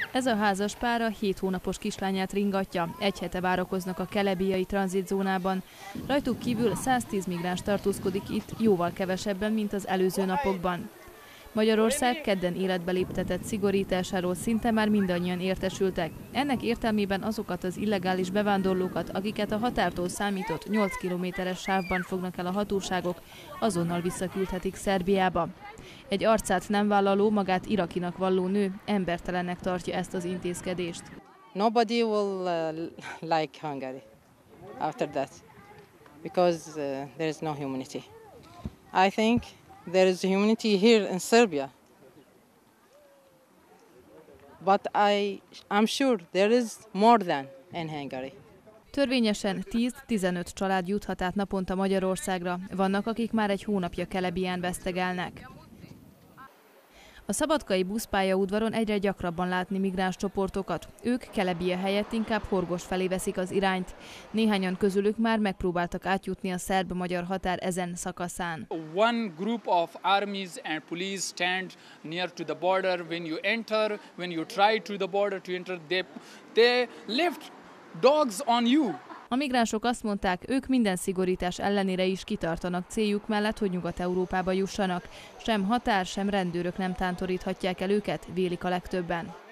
Ez a házas pár a 7 hónapos kislányát ringatja. Egy hete várakoznak a kelebijai tranzitzónában. Rajtuk kívül 110 migráns tartózkodik itt, jóval kevesebben, mint az előző napokban. Magyarország kedden életbe léptetett szigorításáról szinte már mindannyian értesültek. Ennek értelmében azokat az illegális bevándorlókat, akiket a határtól számított 8 kilométeres sávban fognak el a hatóságok, azonnal visszaküldhetik Szerbiába. Egy arcát nem vállaló, magát irakinak valló nő embertelennek tartja ezt az intézkedést. Nobody will like Hungary after that, because there is no humanity. I think there is humanity here in Serbia, but I'm sure there is more than in Hungary. Törvényesen 10-15 család juthat át naponta Magyarországra. Vannak, akik már egy hónapja Kelebiján vesztegelnek. A szabadkai buszpályaudvaron egyre gyakrabban látni migráns csoportokat. Ők Kelebija helyett inkább Horgos felé veszik az irányt. Néhányan közülük már megpróbáltak átjutni a szerb-magyar határ ezen szakaszán. One group of armies and police stand near to the border. When you try to the border to enter, they lift dogs on you. A migránsok azt mondták, ők minden szigorítás ellenére is kitartanak céljuk mellett, hogy Nyugat-Európába jussanak. Sem határ, sem rendőrök nem tántoríthatják el őket, vélik a legtöbben.